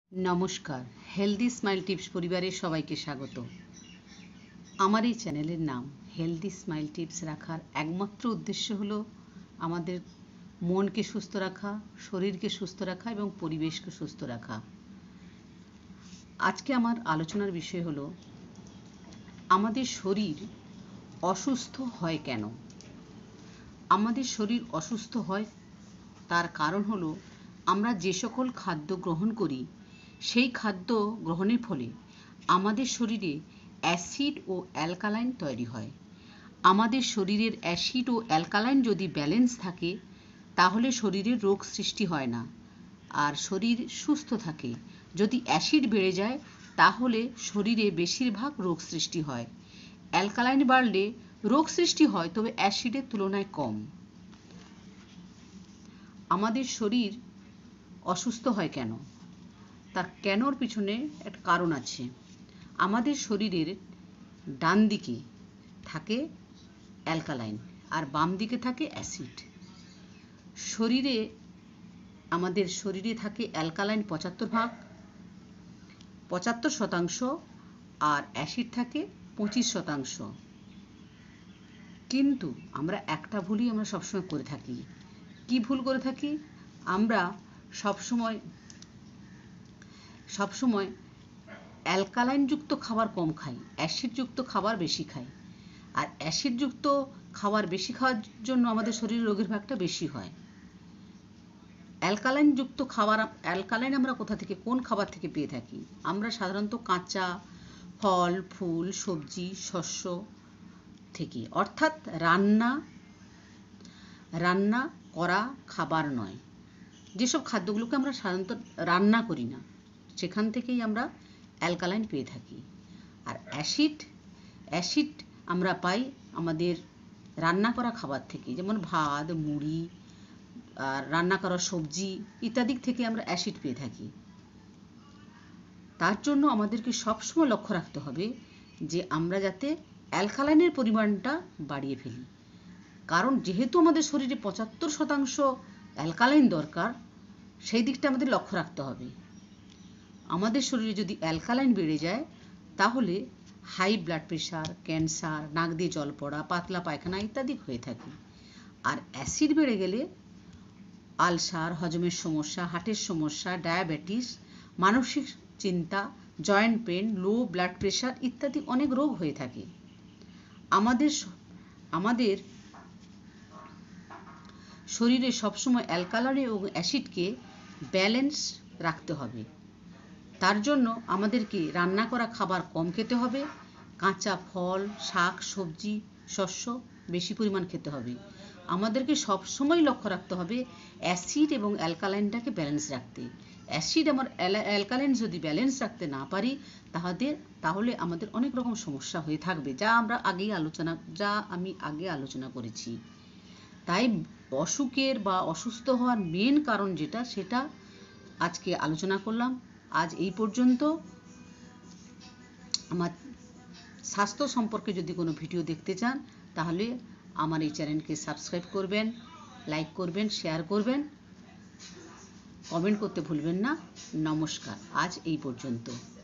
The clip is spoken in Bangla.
নমস্কার, হেলদি স্মাইল টিপস পরিবারের সবাইকে স্বাগত। আমার এই চ্যানেলের নাম হেলদি স্মাইল টিপস রাখার একমাত্র উদ্দেশ্য হলো আমাদের মনকে সুস্থ রাখা, শরীরকে সুস্থ রাখা এবং পরিবেশকে সুস্থ রাখা। আজকে আমার আলোচনার বিষয় হলো আমাদের শরীর অসুস্থ হয় কেন। আমাদের শরীর অসুস্থ হয় তার কারণ হলো আমরা যে সকল খাদ্য গ্রহণ করি সেই খাদ্য গ্রহণের ফলে আমাদের শরীরে অ্যাসিড ও অ্যালকালাইন তৈরি হয়। আমাদের শরীরের অ্যাসিড ও অ্যালকালাইন যদি ব্যালেন্স থাকে তাহলে শরীরে রোগ সৃষ্টি হয় না আর শরীর সুস্থ থাকে। যদি অ্যাসিড বেড়ে যায় তাহলে শরীরে বেশিরভাগ রোগ সৃষ্টি হয়। অ্যালকালাইন বাড়লে রোগ সৃষ্টি হয়, তবে অ্যাসিডের তুলনায় কম। আমাদের শরীর অসুস্থ হয় কেন, তার কেনর পিছনে একটা কারণ আছে। আমাদের শরীরের ডান দিকে থাকে অ্যালকালাইন আর বাম দিকে থাকে অ্যাসিড। আমাদের শরীরে থাকে অ্যালকালাইন 75% আর অ্যাসিড থাকে 25%। কিন্তু আমরা একটা ভুলই সবসময় করে থাকি। কি ভুল করে থাকি? আমরা সবসময় অ্যালকালাইনযুক্ত খাবার কম খাই, অ্যাসিডযুক্ত খাবার বেশি খাই। আর অ্যাসিডযুক্ত খাবার বেশি খাওয়ার জন্য আমাদের শরীরে রোগের ভাগটা বেশি হয়। অ্যালকালাইন আমরা কোন খাবার থেকে পেয়ে থাকি? আমরা সাধারণত কাঁচা ফল, ফুল, সবজি, শস্য থেকে, অর্থাৎ রান্না করা খাবার নয়। যেসব খাদ্যগুলোকে আমরা সাধারণত রান্না করি না সেখান থেকেই আমরা অ্যালকালাইন পেয়ে থাকি। আর অ্যাসিড আমরা পাই আমাদের রান্না করা খাবার থেকে, যেমন ভাত, মুড়ি, আর রান্না করা সবজি ইত্যাদি থেকে আমরা অ্যাসিড পেয়ে থাকি। তার জন্য আমাদেরকে সবসময় লক্ষ্য রাখতে হবে যে আমরা যাতে অ্যালকালাইনের পরিমাণটা বাড়িয়ে ফেলি। কারণ যেহেতু আমাদের শরীরে 75% অ্যালকালাইন দরকার, সেই দিকটা আমাদের লক্ষ্য রাখতে হবে। আমাদের শরীরে যদি অ্যালকালাইন বেড়ে যায় তাহলে হাই ব্লাড প্রেশার, ক্যান্সার, নাক দিয়ে জল পড়া, পাতলা পায়খানা ইত্যাদি হয়ে থাকে। আর অ্যাসিড বেড়ে গেলে আলসার, হজমের সমস্যা, হার্টের সমস্যা, ডায়াবেটিস, মানসিক চিন্তা, joint pain, low blood pressure ইত্যাদি অনেক রোগ হয়ে থাকে। আমাদের শরীরে সবসময় অ্যালকালাইন এবং অ্যাসিডকে ব্যালেন্স রাখতে হবে। তার জন্য আমাদেরকে রান্না করা খাবার কম খেতে হবে, কাঁচা ফল, শাক, সবজি, শস্য বেশি পরিমাণ খেতে হবে। আমাদেরকে সবসময় লক্ষ্য রাখতে হবে অ্যাসিড এবং অ্যালকালাইনটাকে ব্যালেন্স রাখতে। অ্যালকালাইন যদি ব্যালেন্স রাখতে না পারি তাহলে আমাদের অনেক রকম সমস্যা হয়ে থাকবে, যা আমি আগে আলোচনা করেছি। তাই অসুখের বা অসুস্থ হওয়ার মেন কারণ সেটা আজকে আলোচনা করলাম। আজ এই পর্যন্ত। আমার স্বাস্থ্য সম্পর্কে যদি কোনো ভিডিও দেখতে চান তাহলে আমার এই চ্যানেলকে সাবস্ক্রাইব করবেন, লাইক করবেন, শেয়ার করবেন, কমেন্ট করতে ভুলবেন না। নমস্কার, আজ এই পর্যন্ত।